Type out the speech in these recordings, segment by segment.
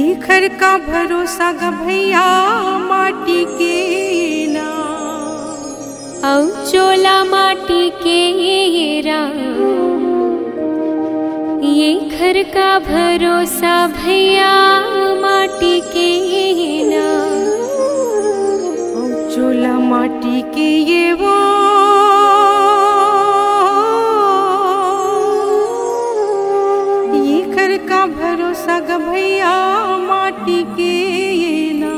घर का भरोसा ग भैया माटी के ना, औ चोला माटी के राम। ये घर का भरोसा भैया माटी के ना, औ चोला माटी के ये वो ये घर का भरोसा ग भैया माटी के ना।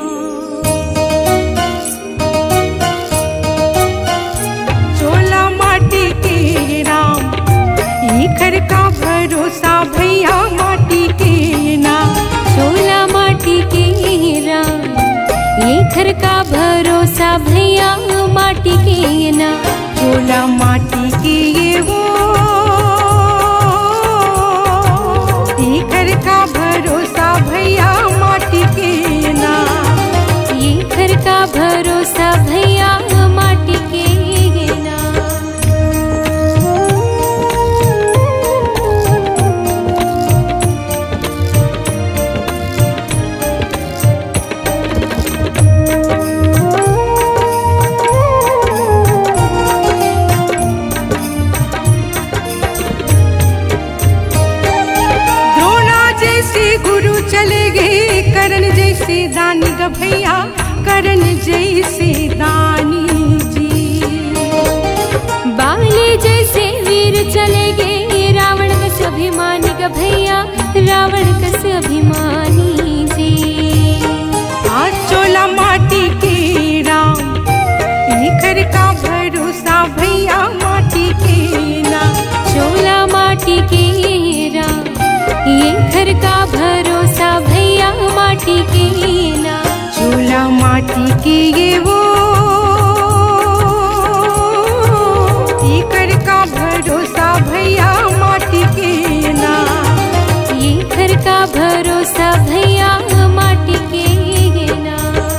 चोला माटी के राम, ये घर का भरोसा भैया माटी के ना। चोला माटी के राम, ये घर का भरोसा भैया माटी के ना। चोला माटी के ये वो ये घर का भरोसा भैया माटी के ना। ये घर का भरोसा भैया माटी के ना। गुरु चले गए करण जैसे दानी ग भैया, करण जैसे दानी जी। बाली जैसे वीर चले गए रावण कस अभिमानी ग भैया, रावण कस अभिमानी जी। आज चोला माटी के राम, ये घर का भरोसा भैया माटी के ना। चोला माटी के राम, ये घर का भरोसा भैया माटी के ना। चोला माटी के ये वो ये घर का भरोसा भैया माटी के ना। ये घर का भरोसा भैया माटी के ना।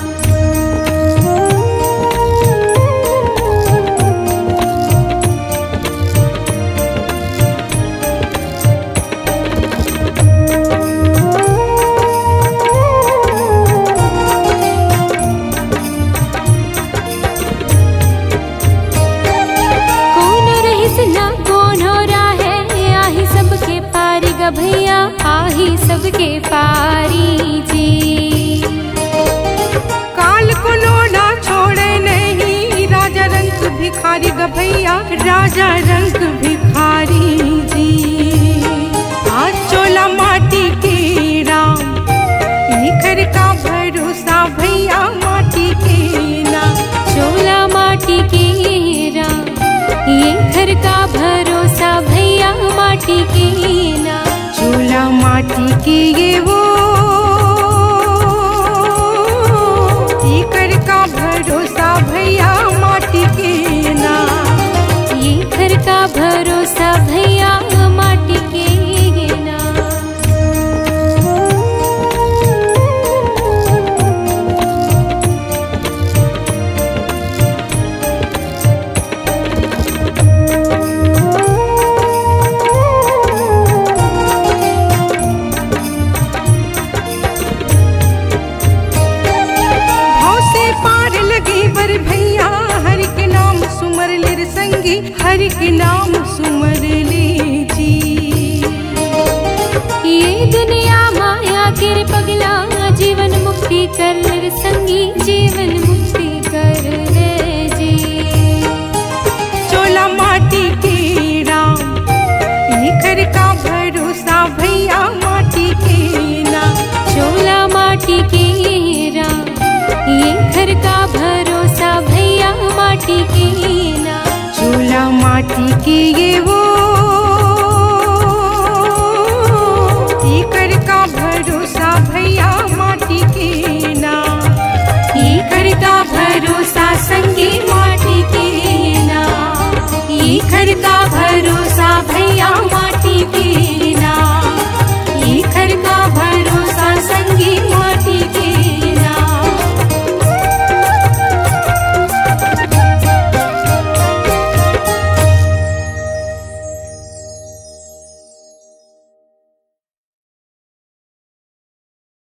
भैया आही सबके पारी जी। काल को लोना छोड़े नहीं, राजा रंग भिखारी ग भैया, राजा रंग भिखारी जी। आज चोला माटी के राम, ये घर का भरोसा भैया माटी के ना। चोला माटी के राम, ये घर का भरोसा भैया माटी के ना। चोला माटी के ये वो ये घर का भरोसा भैया माटी के ना। ये घर का भरोसा भैया माटी के ना। भैया हर के नाम सुमर ले संगी, हर के नाम सुमर ले जी। ये दुनिया माया के पगला, जीवन मुक्ति कर ले संगी।